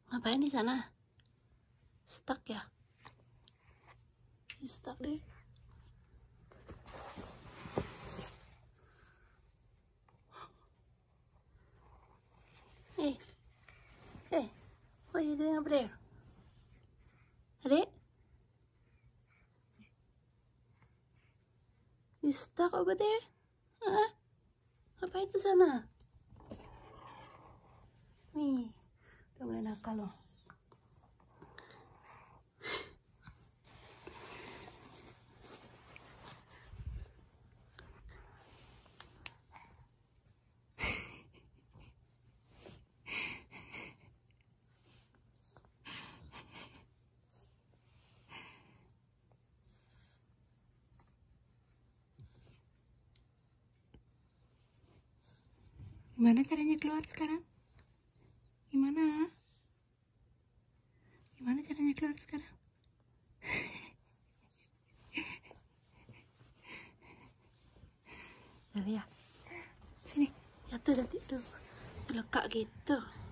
Ngapain di sana? Stuck ya? Stuck deh. Hey, hey, what are you doing over there? Adek? You stuck over there? Hah? Ngapain di sana? Nih, udah mulai nakal loh. Gimana caranya keluar sekarang? Gimana? Gimana caranya keluar sekarang? Dari ya? Sini, jatuh nanti. Aduh, lekak gitu.